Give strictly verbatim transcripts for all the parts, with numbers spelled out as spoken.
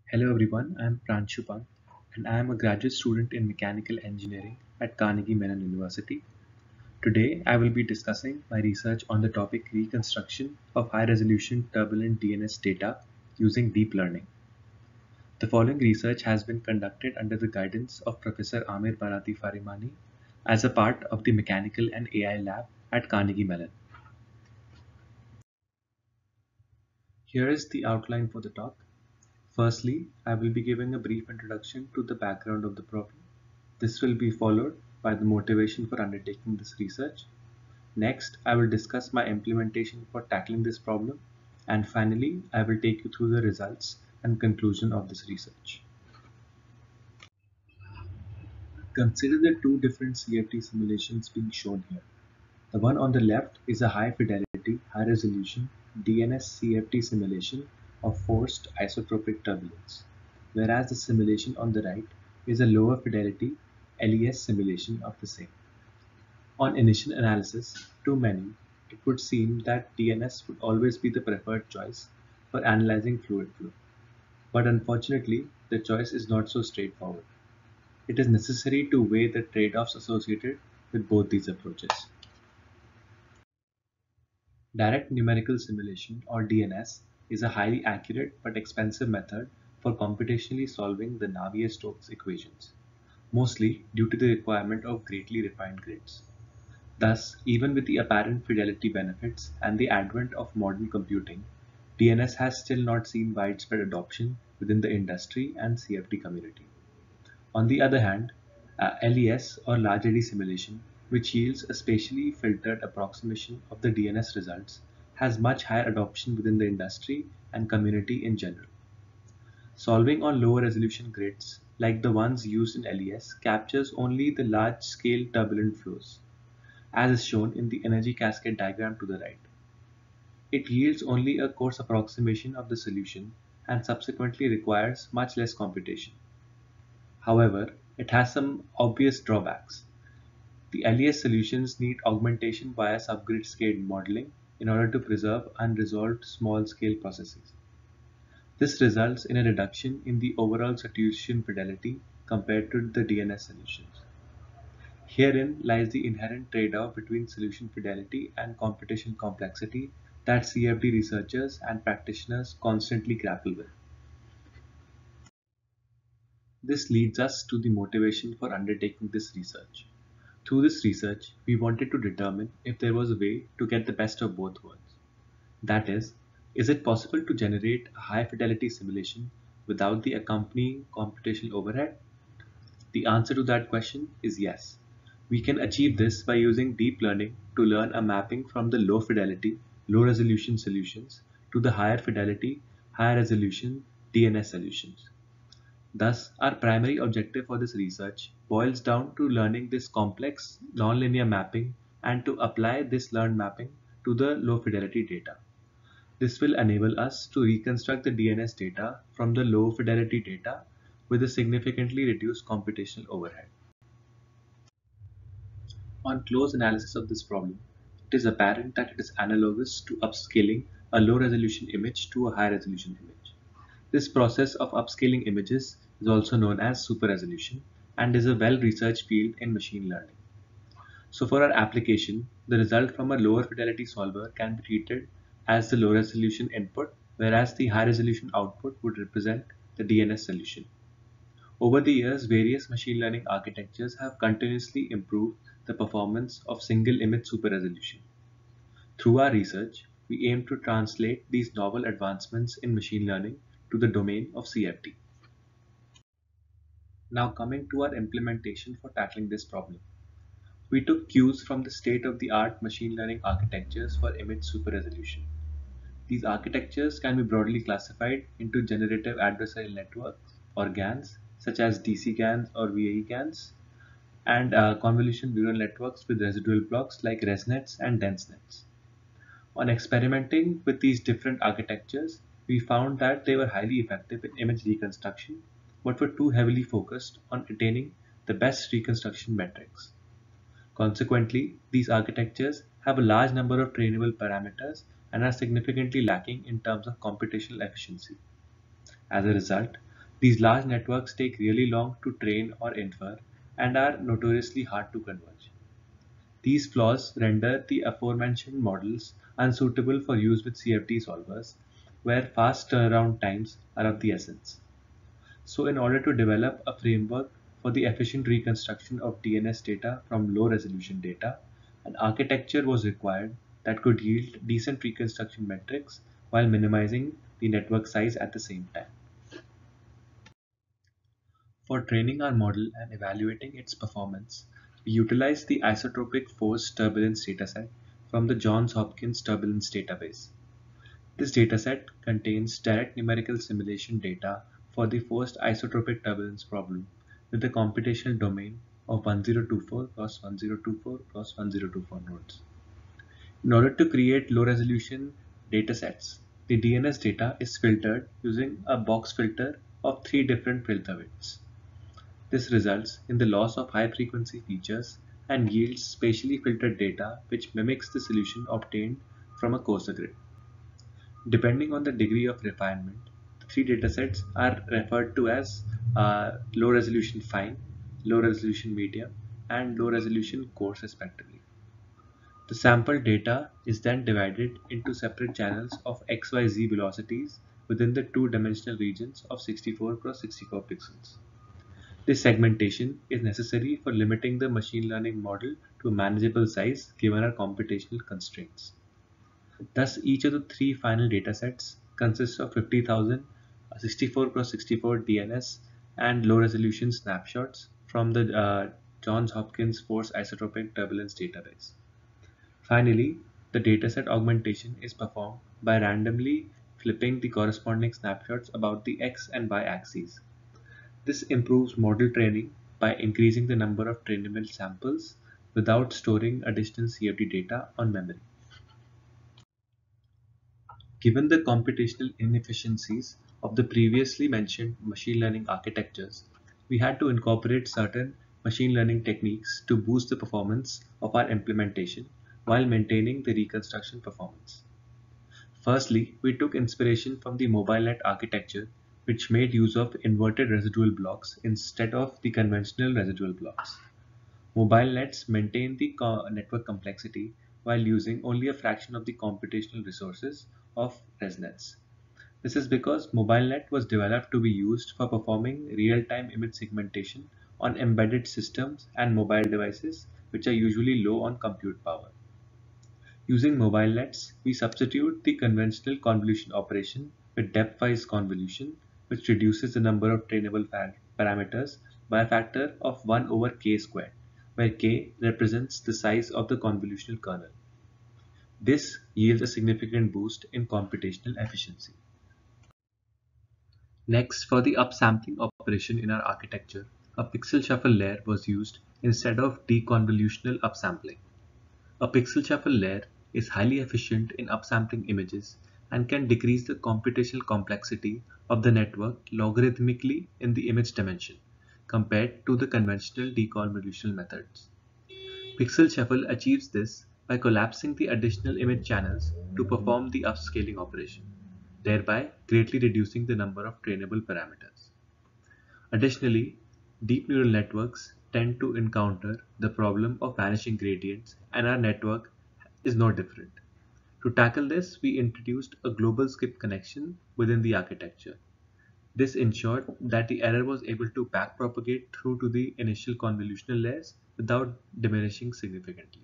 Hello everyone, I am Pranshupam and I am a graduate student in mechanical engineering at Carnegie Mellon University. Today I will be discussing my research on the topic reconstruction of high resolution turbulent D N S data using deep learning. The following research has been conducted under the guidance of Professor Amir Bharati Farimani as a part of the Mechanical and A I lab at Carnegie Mellon. Here is the outline for the talk. Firstly, I will be giving a brief introduction to the background of the problem. This will be followed by the motivation for undertaking this research. Next, I will discuss my implementation for tackling this problem. And finally, I will take you through the results and conclusion of this research. Consider the two different C F D simulations being shown here. The one on the left is a high fidelity, high resolution D N S C F D simulation of forced isotropic turbulence, whereas the simulation on the right is a lower fidelity L E S simulation of the same. On initial analysis, to many, it would seem that D N S would always be the preferred choice for analyzing fluid flow. But unfortunately, the choice is not so straightforward. It is necessary to weigh the trade-offs associated with both these approaches. Direct numerical simulation, or D N S, is a highly accurate but expensive method for computationally solving the Navier-Stokes equations, mostly due to the requirement of greatly refined grids. Thus, even with the apparent fidelity benefits and the advent of modern computing, D N S has still not seen widespread adoption within the industry and C F D community. On the other hand, uh, L E S or large eddy simulation, which yields a spatially filtered approximation of the D N S results, has much higher adoption within the industry and community in general. Solving on lower resolution grids, like the ones used in L E S, captures only the large-scale turbulent flows, as is shown in the energy cascade diagram to the right. It yields only a coarse approximation of the solution and subsequently requires much less computation. However, it has some obvious drawbacks. The L E S solutions need augmentation via subgrid scale modeling in order to preserve unresolved small-scale processes. This results in a reduction in the overall solution fidelity compared to the D N S solutions. Herein lies the inherent trade-off between solution fidelity and computation complexity that C F D researchers and practitioners constantly grapple with. This leads us to the motivation for undertaking this research. Through this research, we wanted to determine if there was a way to get the best of both worlds. That is, is it possible to generate a high fidelity simulation without the accompanying computational overhead? The answer to that question is yes. We can achieve this by using deep learning to learn a mapping from the low fidelity, low resolution solutions to the higher fidelity, higher resolution D N S solutions. Thus, our primary objective for this research boils down to learning this complex nonlinear mapping and to apply this learned mapping to the low fidelity data. This will enable us to reconstruct the D N S data from the low fidelity data with a significantly reduced computational overhead. On close analysis of this problem, it is apparent that it is analogous to upscaling a low resolution image to a high resolution image. This process of upscaling images is also known as super resolution and is a well-researched field in machine learning. So for our application, the result from a lower fidelity solver can be treated as the low resolution input, whereas the high resolution output would represent the D N S solution. Over the years, various machine learning architectures have continuously improved the performance of single image super resolution. Through our research, we aim to translate these novel advancements in machine learning to the domain of C F D. Now coming to our implementation for tackling this problem. We took cues from the state-of-the-art machine learning architectures for image super resolution. These architectures can be broadly classified into generative adversarial networks or GANs, such as D C GANs or V A E GANs, and uh, convolution neural networks with residual blocks like ResNets and DenseNets. On experimenting with these different architectures, we found that they were highly effective in image reconstruction, but were too heavily focused on attaining the best reconstruction metrics. Consequently, these architectures have a large number of trainable parameters and are significantly lacking in terms of computational efficiency. As a result, These large networks take really long to train or infer and are notoriously hard to converge. These flaws render the aforementioned models unsuitable for use with C F D solvers, where fast turnaround times are of the essence. So, in order to develop a framework for the efficient reconstruction of D N S data from low resolution data, an architecture was required that could yield decent reconstruction metrics while minimizing the network size at the same time. For training our model and evaluating its performance, we utilized the isotropic force turbulence dataset from the Johns Hopkins Turbulence Database. This dataset contains direct numerical simulation data for the forced isotropic turbulence problem with a computational domain of one thousand twenty-four cross one thousand twenty-four cross one thousand twenty-four nodes. In order to create low-resolution datasets, the D N S data is filtered using a box filter of three different filter widths. This results in the loss of high-frequency features and yields spatially filtered data which mimics the solution obtained from a coarser grid. Depending on the degree of refinement, the three datasets are referred to as uh, low-resolution fine, low-resolution medium, and low-resolution coarse respectively. The sample data is then divided into separate channels of X Y Z velocities within the two-dimensional regions of sixty-four cross sixty-four pixels. This segmentation is necessary for limiting the machine learning model to a manageable size given our computational constraints. Thus, each of the three final datasets consists of fifty thousand sixty-four cross sixty-four D N S and low-resolution snapshots from the uh, Johns Hopkins Force Isotropic Turbulence Database. Finally, the dataset augmentation is performed by randomly flipping the corresponding snapshots about the x and y axes. This improves model training by increasing the number of trainable samples without storing additional C F D data on memory. Given the computational inefficiencies of the previously mentioned machine learning architectures, we had to incorporate certain machine learning techniques to boost the performance of our implementation while maintaining the reconstruction performance. Firstly, we took inspiration from the MobileNet architecture, which made use of inverted residual blocks instead of the conventional residual blocks. MobileNets maintain the co network complexity while using only a fraction of the computational resources of ResNets. This is because MobileNet was developed to be used for performing real-time image segmentation on embedded systems and mobile devices which are usually low on compute power. Using MobileNets, we substitute the conventional convolution operation with depth-wise convolution, which reduces the number of trainable parameters by a factor of one over k squared, where k represents the size of the convolutional kernel. This yields a significant boost in computational efficiency. Next, for the upsampling operation in our architecture, a pixel shuffle layer was used instead of deconvolutional upsampling. A pixel shuffle layer is highly efficient in upsampling images and can decrease the computational complexity of the network logarithmically in the image dimension compared to the conventional deconvolutional methods. Pixel shuffle achieves this by collapsing the additional image channels to perform the upscaling operation, thereby greatly reducing the number of trainable parameters. Additionally, deep neural networks tend to encounter the problem of vanishing gradients, and our network is no different. To tackle this, we introduced a global skip connection within the architecture. This ensured that the error was able to backpropagate through to the initial convolutional layers without diminishing significantly.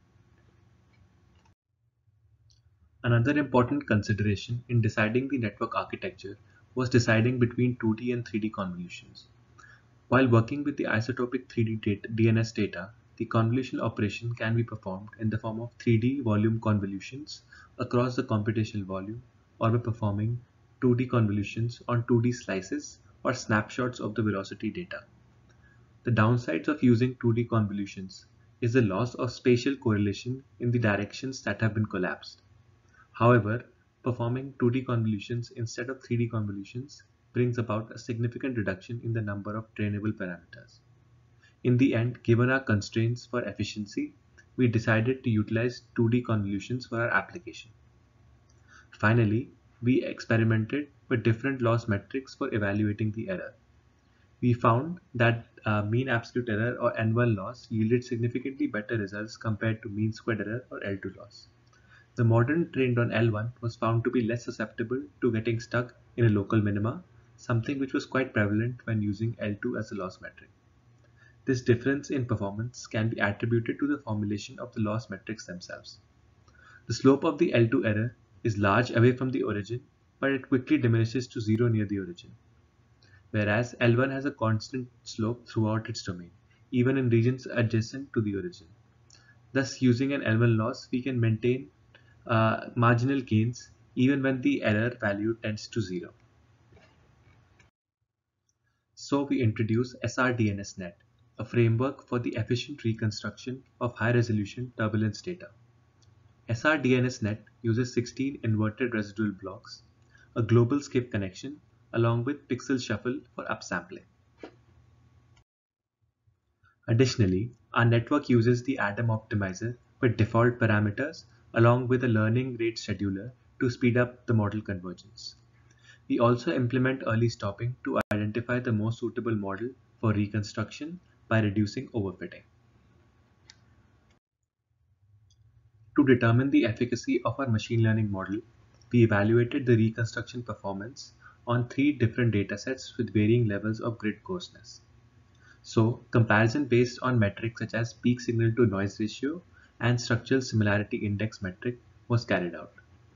Another important consideration in deciding the network architecture was deciding between two D and three D convolutions. While working with the isotropic three D data, D N S data, the convolutional operation can be performed in the form of three D volume convolutions across the computational volume, or by performing two D convolutions on two D slices or snapshots of the velocity data. The downsides of using two D convolutions is the loss of spatial correlation in the directions that have been collapsed. However, performing two D convolutions instead of three D convolutions brings about a significant reduction in the number of trainable parameters. In the end, given our constraints for efficiency, we decided to utilize two D convolutions for our application. Finally, we experimented with different loss metrics for evaluating the error. We found that uh, mean absolute error or N one loss yielded significantly better results compared to mean squared error or L two loss. The model trained on L one was found to be less susceptible to getting stuck in a local minima, something which was quite prevalent when using L two as a loss metric. This difference in performance can be attributed to the formulation of the loss metrics themselves. The slope of the L two error is large away from the origin, but it quickly diminishes to zero near the origin, whereas L one has a constant slope throughout its domain, even in regions adjacent to the origin. Thus, using an L one loss, we can maintain uh, marginal gains even when the error value tends to zero. So we introduce S R D N S net, a framework for the efficient reconstruction of high-resolution turbulence data. S R D N S net uses sixteen inverted residual blocks, a global skip connection, along with pixel shuffle for upsampling. Additionally, our network uses the A D A M optimizer with default parameters along with a learning rate scheduler to speed up the model convergence. We also implement early stopping to identify the most suitable model for reconstruction by reducing overfitting. To determine the efficacy of our machine learning model, we evaluated the reconstruction performance on three different datasets with varying levels of grid coarseness. So, comparison based on metrics such as peak signal to noise ratio and structural similarity index metric was carried out.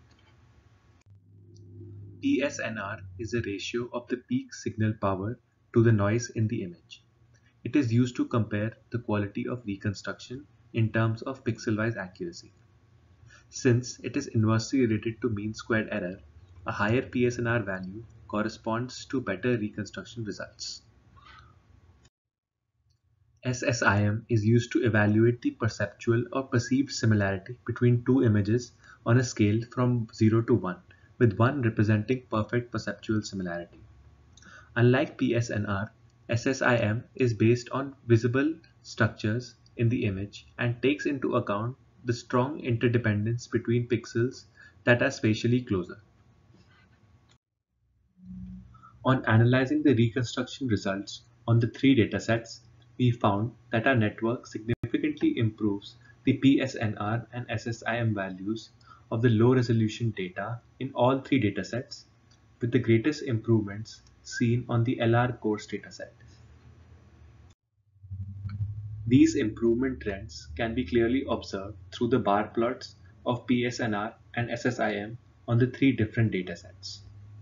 P S N R is a ratio of the peak signal power to the noise in the image. It is used to compare the quality of reconstruction in terms of pixel-wise accuracy. Since it is inversely related to mean squared error, a higher P S N R value corresponds to better reconstruction results. S S I M is used to evaluate the perceptual or perceived similarity between two images on a scale from zero to one, with one representing perfect perceptual similarity. Unlike P S N R, S S I M is based on visible structures in the image and takes into account the strong interdependence between pixels that are spatially closer. On analyzing the reconstruction results on the three datasets, we found that our network significantly improves the P S N R and S S I M values of the low-resolution data in all three datasets, with the greatest improvements seen on the L R coarse dataset. These improvement trends can be clearly observed through the bar plots of P S N R and S S I M on the three different datasets.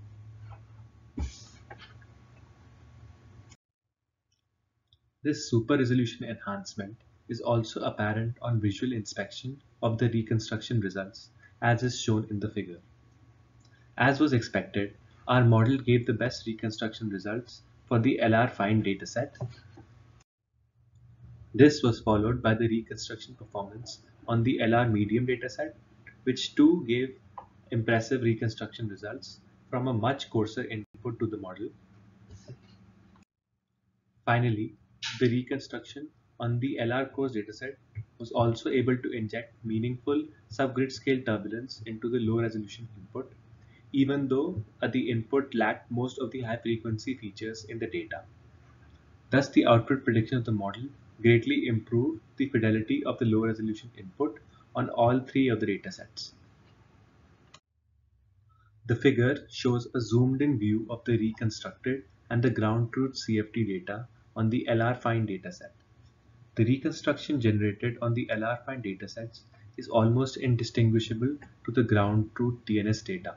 This super resolution enhancement is also apparent on visual inspection of the reconstruction results, as is shown in the figure. As was expected, our model gave the best reconstruction results for the L R fine dataset. This was followed by the reconstruction performance on the L R medium dataset, which too gave impressive reconstruction results from a much coarser input to the model. Finally, the reconstruction on the L R coarse dataset was also able to inject meaningful subgrid scale turbulence into the low resolution input, even though uh, the input lacked most of the high frequency features in the data. Thus, the output prediction of the model greatly improved the fidelity of the low resolution input on all three of the datasets. The figure shows a zoomed in view of the reconstructed and the ground truth C F T data on the L R fine dataset. The reconstruction generated on the L R fine datasets is almost indistinguishable to the ground truth D N S data.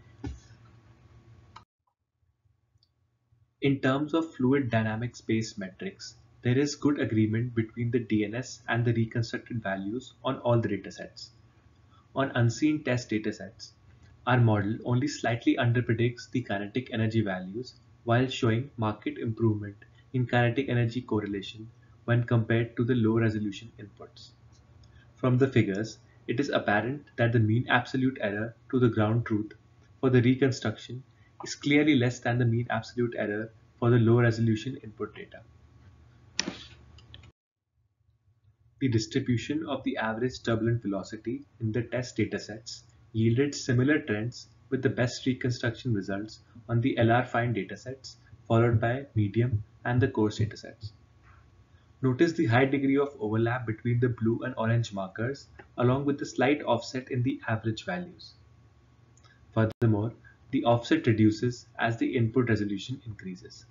In terms of fluid dynamic space metrics, there is good agreement between the D N S and the reconstructed values on all the datasets. On unseen test datasets, our model only slightly underpredicts the kinetic energy values while showing marked improvement in kinetic energy correlation when compared to the low resolution inputs. From the figures, it is apparent that the mean absolute error to the ground truth for the reconstruction is clearly less than the mean absolute error for the low resolution input data. The distribution of the average turbulent velocity in the test datasets yielded similar trends with the best reconstruction results on the L R fine datasets, followed by medium and the coarse datasets. Notice the high degree of overlap between the blue and orange markers, along with the slight offset in the average values. Furthermore, the offset reduces as the input resolution increases.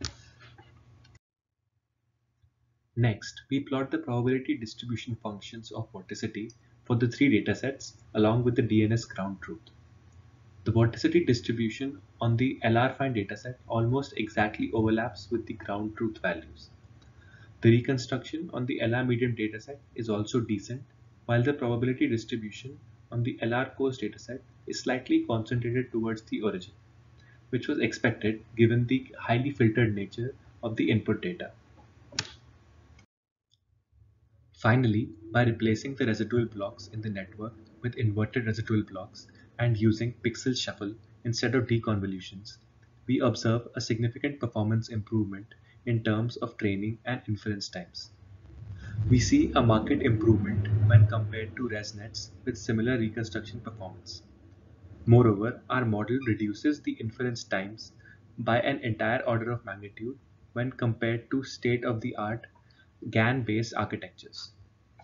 Next, we plot the probability distribution functions of vorticity for the three datasets along with the D N S ground truth. The vorticity distribution on the L R fine dataset almost exactly overlaps with the ground truth values. The reconstruction on the L R medium dataset is also decent, while the probability distribution on the L R coarse dataset is slightly concentrated towards the origin, which was expected given the highly filtered nature of the input data. Finally, by replacing the residual blocks in the network with inverted residual blocks and using pixel shuffle instead of deconvolutions, we observe a significant performance improvement in terms of training and inference times. We see a marked improvement when compared to ResNets with similar reconstruction performance. Moreover, our model reduces the inference times by an entire order of magnitude when compared to state-of-the-art GAN-based architectures.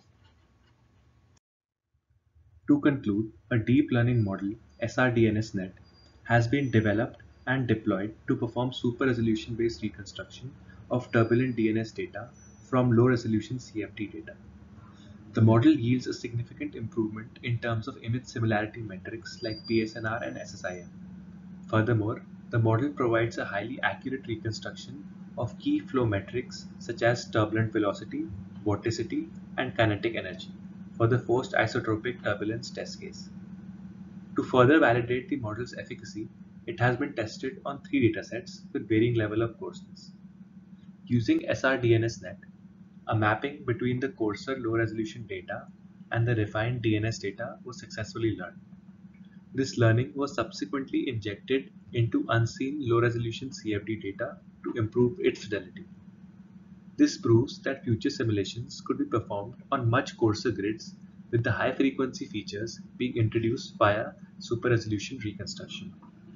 To conclude, a deep learning model, SRDNSNet, has been developed and deployed to perform super-resolution based reconstruction of turbulent D N S data from low-resolution C F D data. The model yields a significant improvement in terms of image similarity metrics like P S N R and S S I M. Furthermore, the model provides a highly accurate reconstruction of key flow metrics such as turbulent velocity, vorticity, and kinetic energy for the forced isotropic turbulence test case. To further validate the model's efficacy, it has been tested on three datasets with varying level of coarseness. Using SRDNSNet, a mapping between the coarser low-resolution data and the refined D N S data was successfully learned. This learning was subsequently injected into unseen low-resolution C F D data to improve its fidelity. This proves that future simulations could be performed on much coarser grids with the high-frequency features being introduced via super-resolution reconstruction.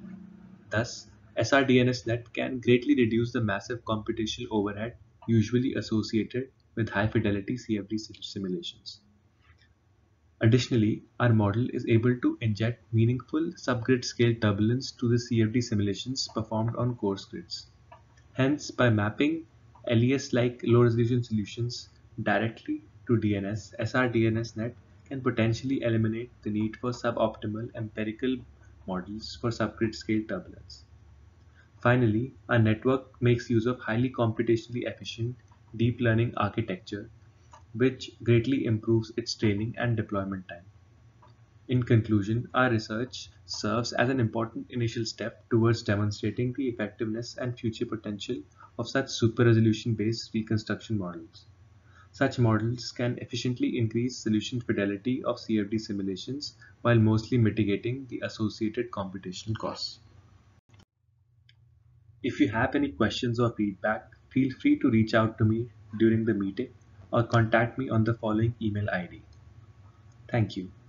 Thus, SRDNSNet can greatly reduce the massive computational overhead usually associated with high-fidelity C F D simulations. Additionally, our model is able to inject meaningful subgrid scale turbulence to the C F D simulations performed on coarse grids. Hence, by mapping L E S-like low-resolution solutions directly to D N S, SRDNSNet can potentially eliminate the need for suboptimal empirical models for subgrid scale turbulence. Finally, our network makes use of highly computationally efficient deep learning architecture, which greatly improves its training and deployment time. In conclusion, our research serves as an important initial step towards demonstrating the effectiveness and future potential of such super-resolution based reconstruction models. Such models can efficiently increase solution fidelity of C F D simulations while mostly mitigating the associated computational costs. If you have any questions or feedback, feel free to reach out to me during the meeting or contact me on the following email I D. Thank you.